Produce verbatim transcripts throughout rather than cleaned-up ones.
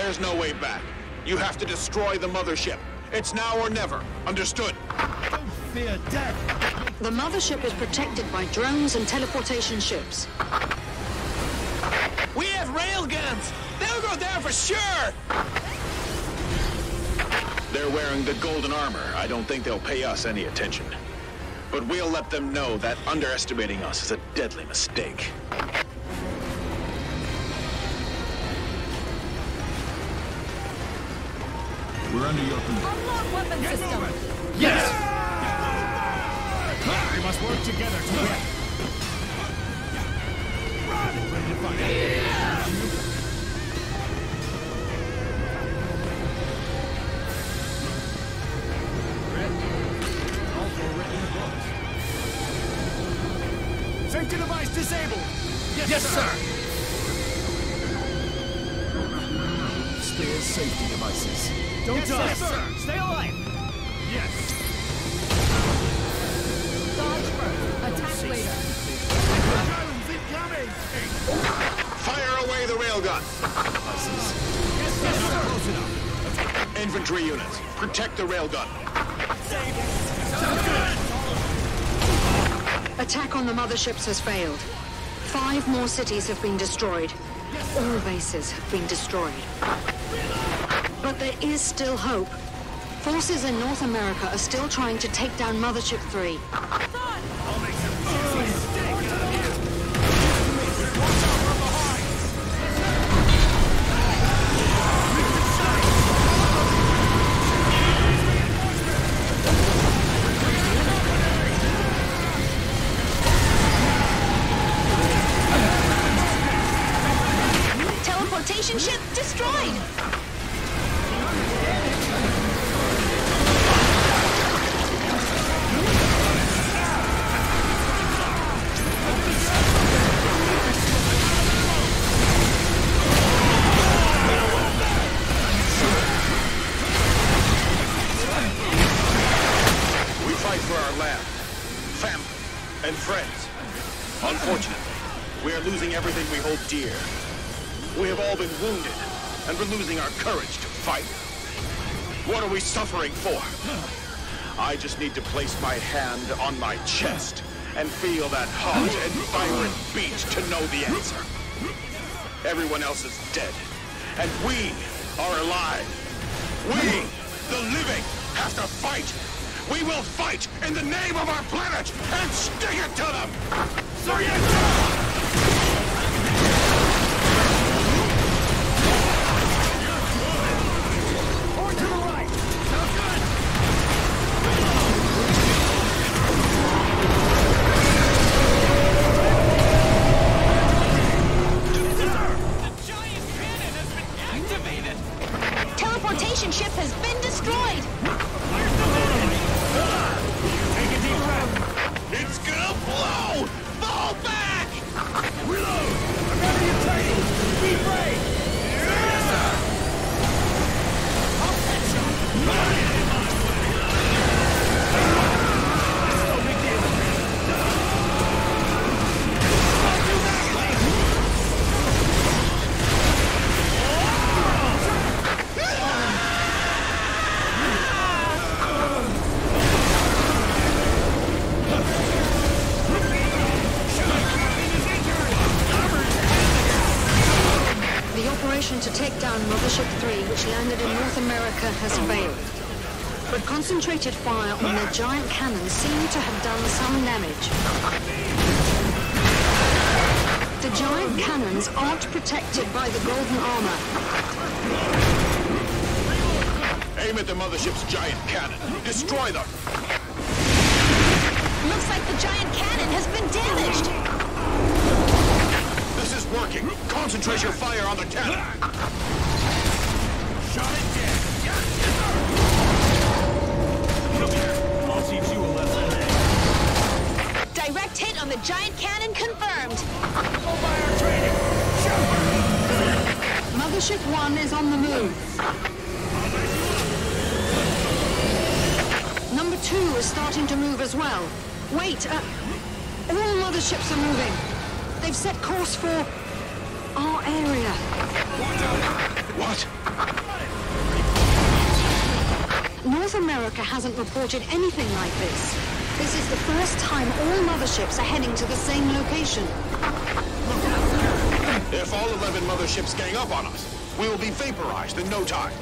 There's no way back. You have to destroy the mothership. It's now or never. Understood? Don't fear death! The mothership is protected by drones and teleportation ships. We have railguns! They'll go down for sure! They're wearing the golden armor. I don't think they'll pay us any attention. But we'll let them know that underestimating us is a deadly mistake. We're under your command. Unlock weapon system! Yes! We must work together to win. Run! Ready to fight. Safety device disabled! Yes, Yes, sir! sir. Spare safety devices. Don't Yes, die! yes, sir. Stay alive! Yes! Dodge first. Attack later. Drones incoming! Fire away the railgun! Yes, sir! Not close enough. Infantry units, protect the railgun. Sounds good! Attack on the motherships has failed. Five more cities have been destroyed. All bases have been destroyed. But there is still hope. Forces in North America are still trying to take down Mothership three. I'll make some juicy steak out of you! Watch out from behind! Teleportation ship destroyed! We fight for our land, family, and friends. Unfortunately, we are losing everything we hold dear. We have all been wounded, and we're losing our courage to fight. What are we suffering for? I just need to place my hand on my chest and feel that hot and vibrant beat to know the answer. Everyone else is dead, and we are alive. We, the living, have to fight. We will fight in the name of our planet and stick it to them! Surrender! Teleportation ship has been destroyed! Take a deep breath. It's gonna blow! Fall back! Reload! Remember your training! Be brave! Yes, sir! Pump headshot! No big deal. I'll do that! The operation to take down Mothership three, which landed in North America, has failed. But concentrated fire on their giant cannons seemed to have done some damage. The giant cannons aren't protected by the golden armor. Aim at the mothership's giant cannon. Destroy them! Looks like the giant cannon has been damaged! This is working. Concentrate your fire on the cannon. Shot it dead! Yes, sir! Come here. I'll teach you a lesson. Direct hit on the giant cannon confirmed! Go by our training! Shoot! Mothership one is on the move. Number two is starting to move as well. Wait, uh, all motherships are moving. They've set course for Our area. What? North America hasn't reported anything like this. This is the first time all motherships are heading to the same location. If all eleven motherships gang up on us, we will be vaporized in no time.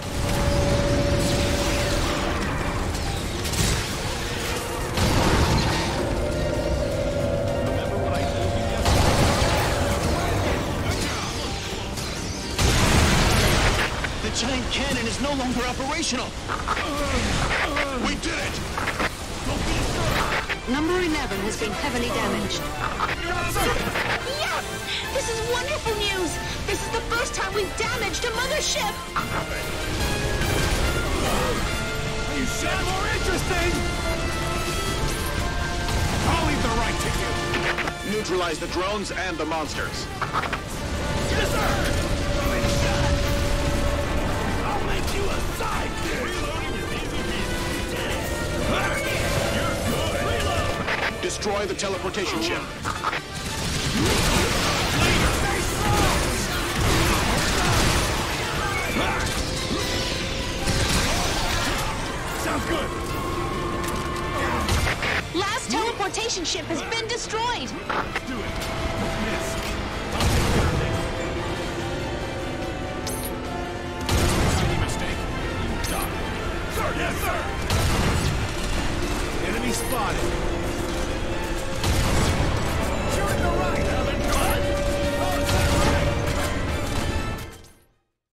The giant cannon is no longer operational. We did it! Number eleven has been heavily damaged. Yes! This is wonderful news! This is the first time we've damaged a mothership! You sound more interesting! I'll leave the right to you. Neutralize the drones and the monsters. Yes, sir! I'll make you a sidekick! You're good! Reload! Destroy the teleportation ship. Sounds good! Last teleportation ship has been destroyed! Do it! Miss! Any mistake? You die. Sir, yes, sir! Enemy spotted!